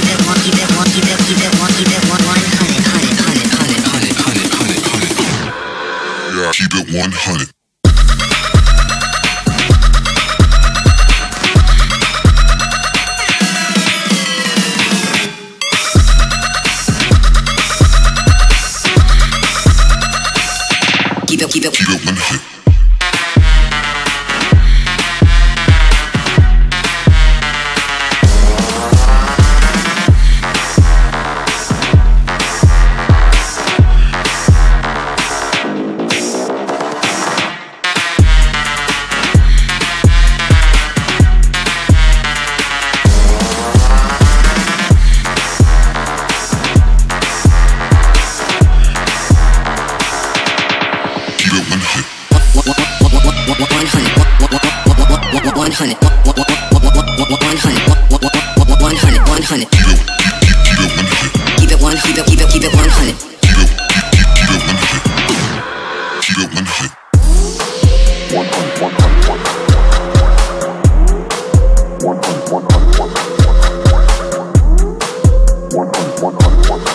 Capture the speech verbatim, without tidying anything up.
keep it one, keep it one, keep it, keep it one, keep it one, one hundred, hundred, hundred, hundred, hundred, hundred, hundred, hundred. Yeah, keep it one hundred. Keep it, keep it, keep it one hundred. one hundred, one hundred, one hundred. Keep it one, keep it, keep it, keep it one hundred. Keep it, keep, keep, keep it one hundred. Keep it one hundred. One hundred, one hundred, one hundred, one hundred, one hundred, one hundred, one hundred, one hundred.